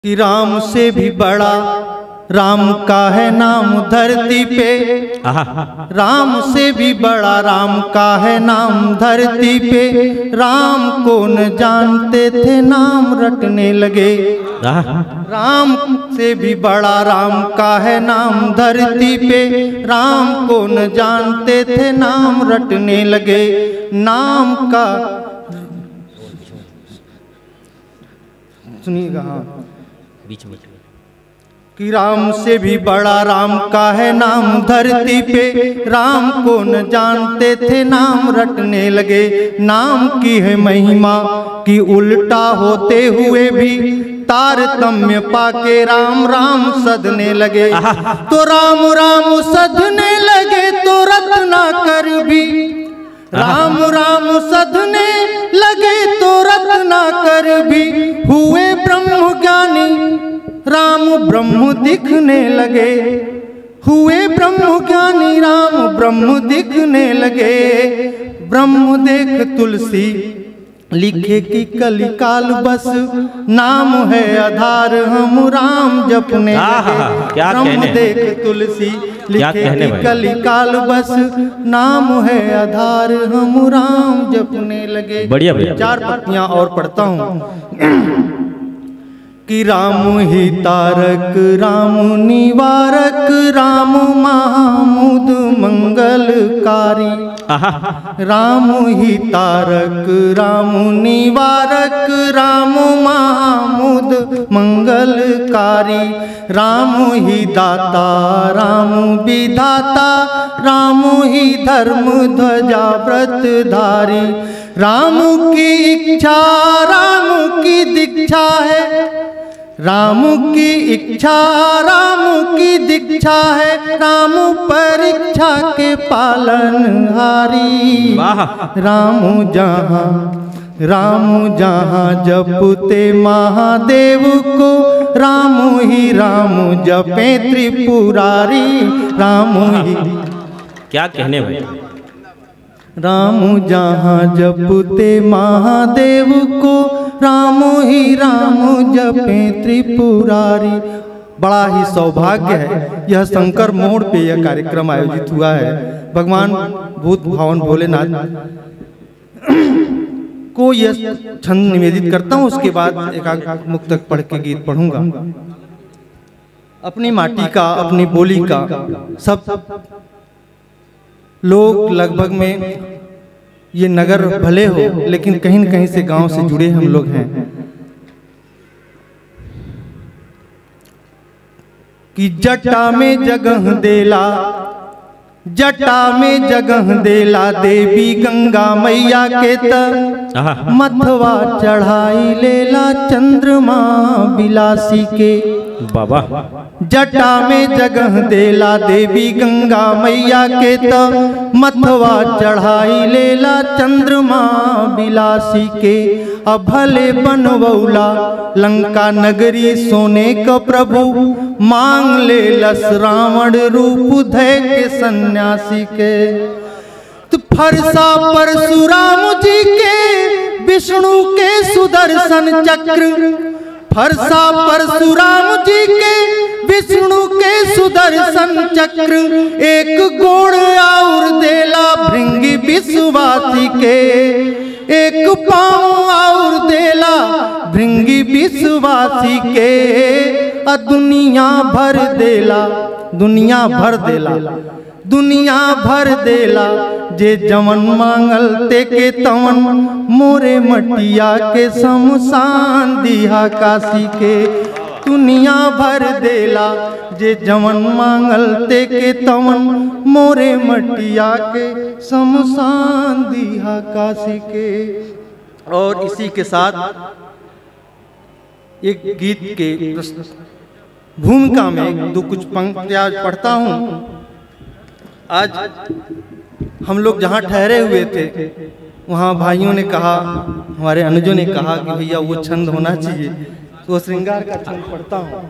कि राम से भी बड़ा राम का है नाम धरती पे। राम से भी बड़ा राम का है नाम धरती पे। राम को न जानते थे नाम रटने लगे। राम से भी बड़ा राम का है नाम धरती पे। राम को न जानते थे नाम रटने लगे। नाम का सुनिएगा बीच में कि राम से भी बड़ा राम का है नाम धरती पे। राम को न जानते थे नाम रटने लगे। नाम की है महिमा कि उल्टा होते हुए भी तारतम्य पाके राम राम सधने लगे। तो राम राम सधने लगे तो रत्नाकर भी राम राम सधने लगे तो रत्नाकर भी हुए ब्रह्म ज्ञानी। राम ब्रह्म दिखने लगे। हुए ब्रह्म ज्ञानी राम ब्रह्म दिखने लगे। ब्रह्म देख तुलसी लिखे कि कलिकाल बस नाम है आधार हम राम जपने लगे। ब्रह्म देख तुलसी लिखे कि कलिकाल बस नाम है आधार हम राम जपने लगे। बढ़िया बढ़िया। 4 पंक्तियां और पढ़ता हूँ कि राम ही तारक राम निवारक राम महामुद मंगलकारी। राम ही तारक राम निवारक राम महामुद मंगलकारी। राम ही दाता राम विधाता राम ही धर्म ध्वजा व्रतधारी। राम की इच्छा राम की दीक्षा है। राम की इच्छा राम की दीक्षा है। राम परीक्षा के पालनहारी। राम जहाँ जपते महादेव को राम ही राम जपे त्रिपुरारी। राम ही क्या कहने भाई। राम जहाँ जपते महादेव को राम ही राम जपे त्रिपुरारी। बड़ा ही सौभाग्य है यह शंकर मोड़ पे यह कार्यक्रम आयोजित हुआ है। भगवान भूत भावन भोलेनाथ को यह छंद निवेदित करता हूँ। उसके बाद एक मुक्तक पढ़ के गीत पढ़ूंगा। अपनी माटी का अपनी बोली का सब लोग लगभग में ये नगर भले हो लेकिन कहीं न कहीं से गांव से जुड़े हम लोग हैं। कि जटा में जगह देला जटा में जगह देला देवी गंगा मैया के त मथवा चढ़ाई लेला चंद्रमा बिलासी के। बाबा जटा में जगह देला देवी गंगा मैया के त मथवा चढ़ाई लेला चंद्रमा बिलासी के। अब भले बनवौला लंका नगरी सोने का प्रभु मांग ले लस रावण रूप धय के सन्यासी के। तो फरसा परशुराम जी के विष्णु के सुदर्शन चक्र। फरसा परशुराम जी के विष्णु के सुदर्शन चक्र। एक गोड़ और देला भृंगी विश्वासी के। एक पाँव और देला भृंगी विश्वासी के। दुनिया भर देला दुनिया भर देला दुनिया भर देला जे जवन मांगल ते के तवन। मोरे मटिया के शमशान दिहा काशी के। दुनिया भर देला जे जवन मांगल ते के तवन। मोरे मटिया के शमशान दिहा काशी के। और इसी के साथ एक गीत के भूमिका में दो कुछ पंक्तियां पढ़ता हूँ। आज हम लोग जहाँ ठहरे हुए थे वहाँ भाइयों ने कहा, हमारे अनुजों ने कहा कि भैया वो छंद होना चाहिए, तो श्रृंगार का छंद पढ़ता हूँ।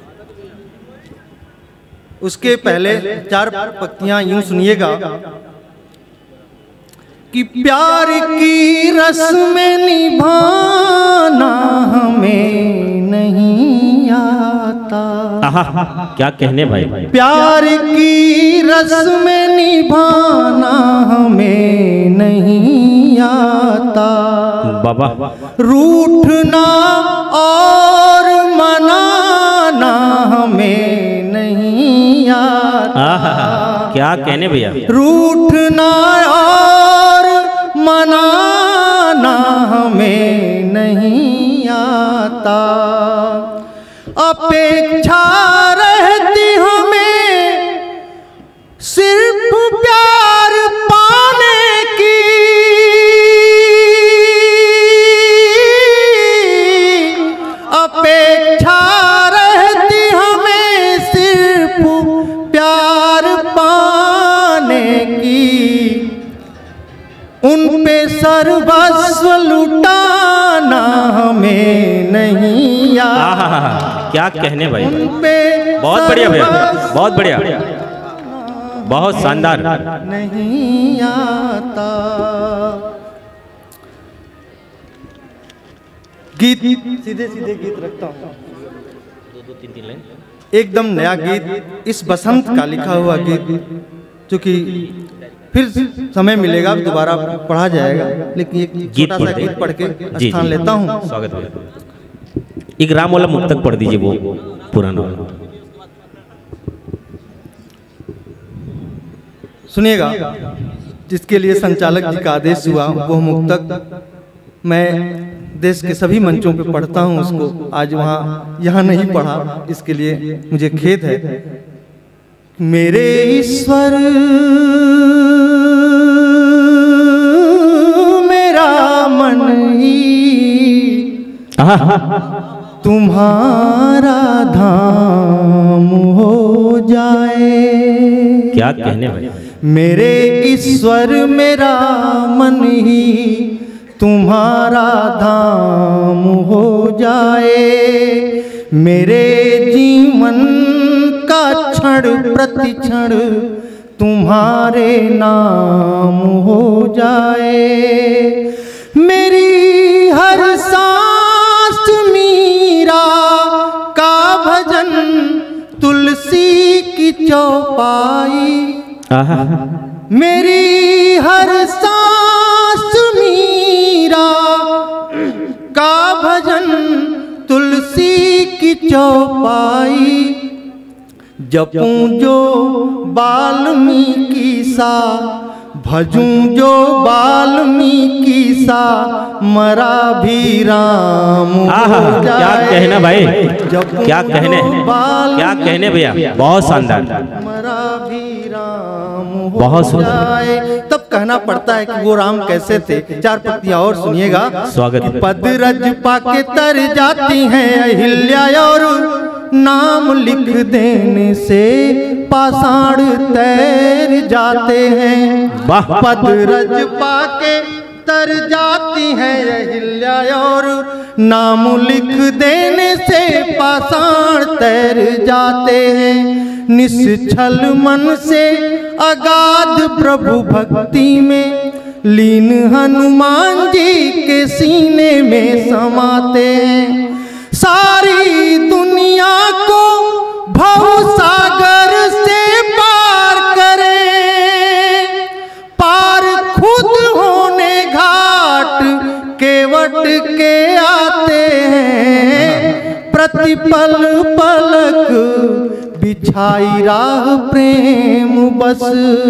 उसके पहले 4 पंक्तियां यूं सुनिएगा कि प्यार की रस्म निभाना हमें नहीं आता। आहा, क्या कहने भाई। प्यार की रस्में निभाना हमें नहीं आता। बाबा रूठना और मनाना हमें नहीं आता। आहा, क्या कहने भैया। रूठना और मनाना हमें नहीं आता। अपेक्षा रहती हमें सिर्फ प्यार पाने की। अपेक्षा रहती हमें सिर्फ प्यार पाने की। उन पे सर्वस्व लुटाना हमें नहीं आता। क्या कहने भाई। उन पे बहुत बढ़िया भैया, बहुत बढ़िया, बहुत शानदार। नहीं आता। गीत सीधे सीधे गीत रखता हूँ। दो तीन लाइन। एकदम नया गीत, इस बसंत का लिखा हुआ गीत, जो कि फिर समय मिलेगा दोबारा पढ़ा जाएगा, लेकिन एक छोटा सा गीत पढ़ के स्थान लेता हूँ। स्वागत है। एक राम वाला मुक्तक पढ़ दीजिए, वो पुराना वाला। सुनिएगा, जिसके लिए संचालक जी का आदेश हुआ वो मुक्तक मैं देश के सभी मंचों पे पढ़ता हूँ उसको। आज यहाँ नहीं पढ़ा, इसके लिए मुझे खेद है। मेरे ईश्वर मेरा मन ही तुम्हारा धाम हो जाए। क्या कहने भाई। मेरे ईश्वर मेरा मन ही तुम्हारा धाम हो जाए। मेरे जीवन का क्षण प्रति क्षण तुम्हारे नाम हो जाए। मेरी हर सांस मीरा का भजन तुलसी की चौपाई। मेरी हर सांस मीरा का भजन तुलसी की चौपाई। जपूं जो वाल्मीकि सा भजूं जो वाल्मीकि सा मरा भी राम हो जाए। क्या कहना भाई, क्या कहने, क्या कहने भैया, बहुत शानदार। मरा भी राम हो बहुत जाए। तब कहना पड़ता है कि वो राम कैसे थे। चार पंक्तियां और सुनिएगा। स्वागत। पद रज पाके तर जाती हैं अहिल्या और नाम लिख देने से पाषाण तैर जाते हैं। पद रज पाके तर जाती हैं अहिल्या और नाम लिख देने से पाषाण तैर जाते हैं। निश्चल मन से अगाध प्रभु भक्ति में लीन हनुमान जी के सीने में समाते हैं। सारी दुनिया को भव सागर से पार करें, पार खुद होने घाट केवट के आते हैं। प्रतिपल पलक बिछाई राह प्रेम बस,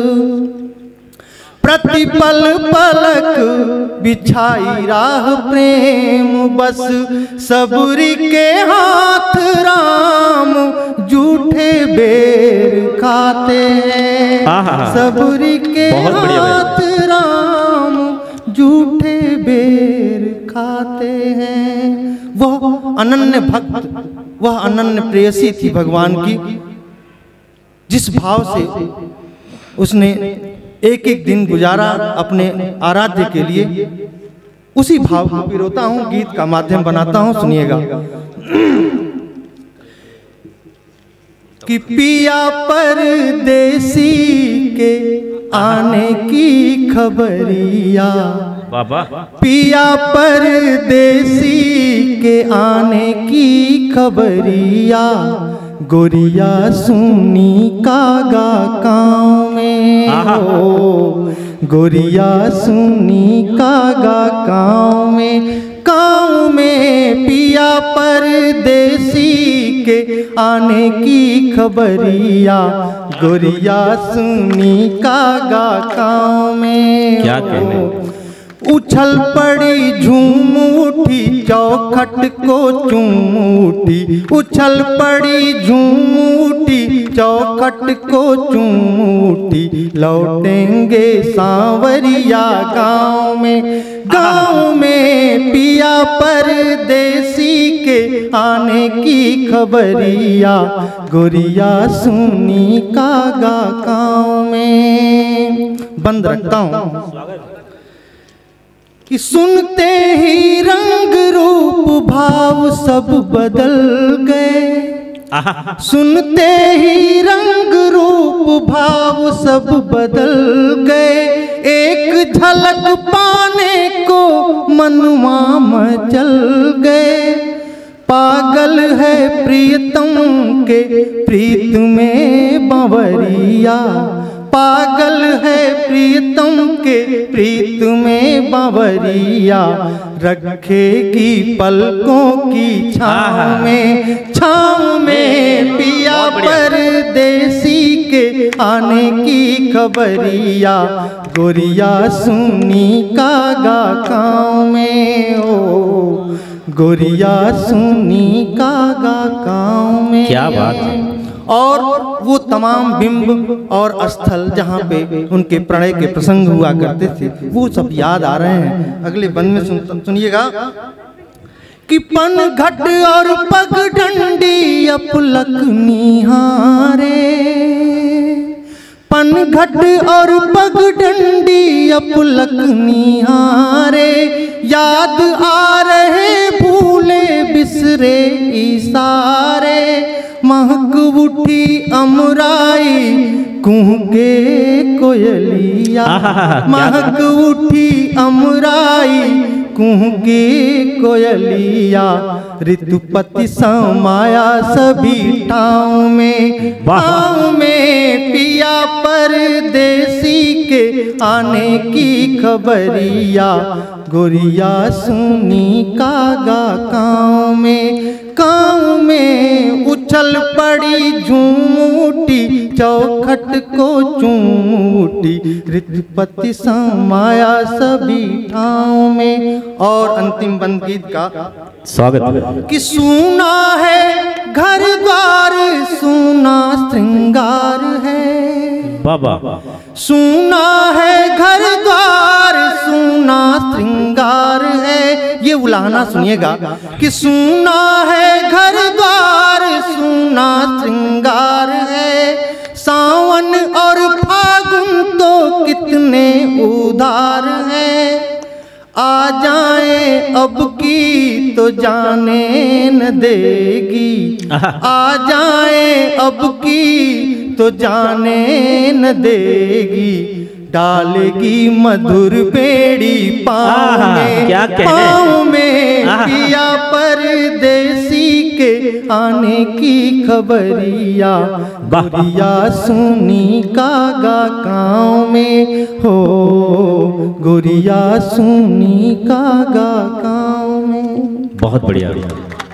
प्रतिपल पलक बिछाई राह प्रेम बस। सबरी के हाथ राम जूठे बेर खाते हैं। सबरी के हाथ राम जूठे बेर खाते हैं। वह अनन्य भक्त, वह अनन्य प्रेयसी थी भगवान की, जिस भाव से उसने एक एक दिन गुजारा अपने आराध्य के लिए, उसी भाव को पिरोता हूँ, गीत का माध्यम बनाता हूँ। सुनिएगा कि पिया परदेसी के आने की खबरिया बाबा पिया परदेसी के आने की खबरिया, गोरिया सुनी कागा गाँव में हो, गोरिया सुनी कागा गाँव में पिया परदेसी के आने की खबरिया, गोरिया सुनी कागा गाँव में। क्या कहने, उछल पड़ी झूम उठी चौखट को चूम उठी, उछल पड़ी झूम उठी चौखट को चूम उठी, लौटेंगे सांवरिया गाँव में पिया परदेसी के आने की खबरिया, गोरिया सुनी कागा गाँव में। बंद रखता हूँ कि सुनते ही रंग रूप भाव सब बदल गए, सुनते ही रंग रूप भाव सब बदल गए, एक झलक पाने को मनुआ मचल गए, पागल है प्रियतम के प्रीत में बावरिया, पागल है प्रीतम के प्रीत में बावरिया, रखेगी पलकों की छाँव में पिया परदेसी के आने की खबरिया, गोरिया सुनी कागा गाँव में हो, गोरिया सुनी कागा गाँव में। क्या बात है। और वो तमाम बिंब और स्थल जहाँ पे उनके प्रणय के प्रसंग हुआ करते थे, वो सब याद आ रहे हैं। अगले बंद में सुनिएगा कि पन घट और पगडंडी अपलक निहारे, पन घट और पगडंडी अपलक निहारे, याद आ रहे भूले बिसरे इशारे, महक उठी अमराई कुहके कोयलिया, महक उठी अमराई कुहके कोयलिया, ऋतुपति समाया सभी ठाव में पिया परदेसी के आने की खबरिया, गोरिया सुनी कागा गाँव में उछल पड़ी झूम उठी चौखट को चूम उठी, ऋतुपति समाया सभी ठाव में। और अंतिम बंद गीत का स्वागत कि सूना है घर द्वार सूना श्रृंगार है, बाबा सूना है घर द्वार सूना श्रृंगार है, ये उलाहना सुनिएगा कि सूना है घर द्वार सूना श्रृंगार है, सावन और फागुन तो कितने उधार हैं, आ जाए अब की तो जाने न देगी, आ जाए अब की तो जाने न देगी, डालेगी मधुर बेड़ी पाँव में पिया परदेसी के आने की खबरिया, गोरिया सुनी कागा गाँव में हो, गोरिया सुनी कागा गाँव में। बहुत बढ़िया।